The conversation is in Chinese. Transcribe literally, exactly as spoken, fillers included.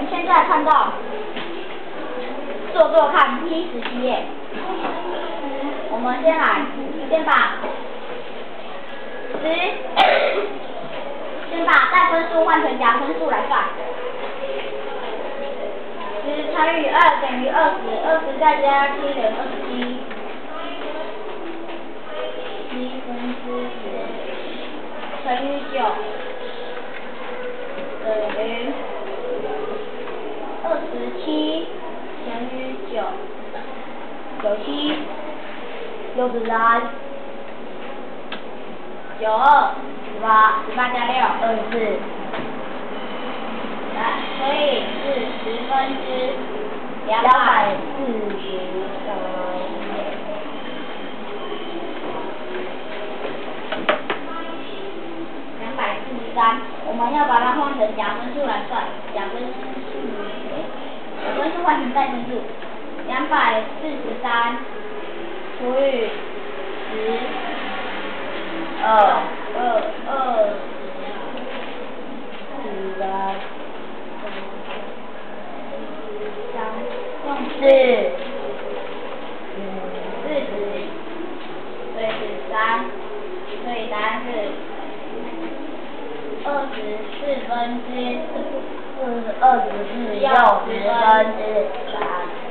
现在看到，做做看 P 十七页。我们先来，先把十，先把带分数换成加分数来算。十乘以二等于二十，二十再加七等于二十七。七分之十乘以九等于二十七乘以九，九七六十三，九二十八，十八加六二十四，来，所以是十分之两百四十三。两百四十三，我们要把它换成加分数来算，加分数，加分数换成带分数，两百四十三除以十，二二二十三，三用四，四十，所以是三，所以答案是。二十四分之，是二十四，六十分之三。